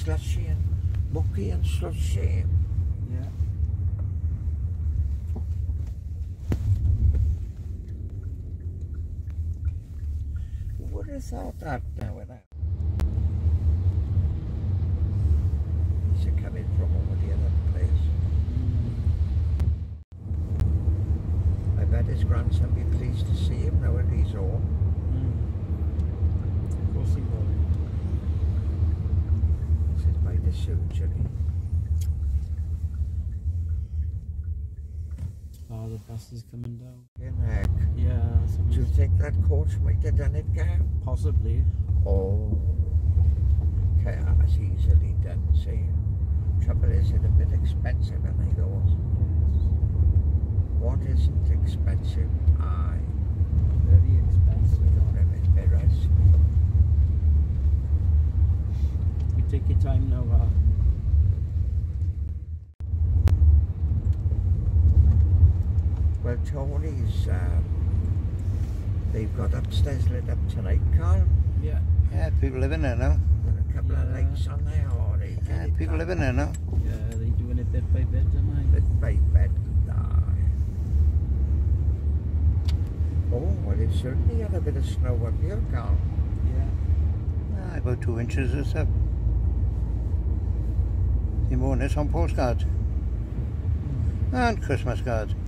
slushy and mucky and slushy. Yeah. Who would have thought that now with that? He's coming from over the other place. I bet his grandson be pleased to see him now that he's home. Of course he will. This is by the surgery. Oh, the bus is coming down. Heck. Yeah. Do you think that coach might have done it, Gav? Possibly. Oh, car's easily done, see. Trouble is, it's a bit expensive, aren't they, those? What isn't expensive? Aye. Very expensive. Don't have it mirrors. You take your time now, Well, Tony's, they've got upstairs lit up tonight, Carl. Yeah. Yeah, people living there now. With a couple of lights on there, or they get Yeah, it people done. living there now. Yeah, they doing it bit by bit, aren't they? Bit by bit. Aye. Oh, well, it certainly had a bit of snow up here, Carl. Yeah. About 2 inches or so. See more than this on postcards. And Christmas cards.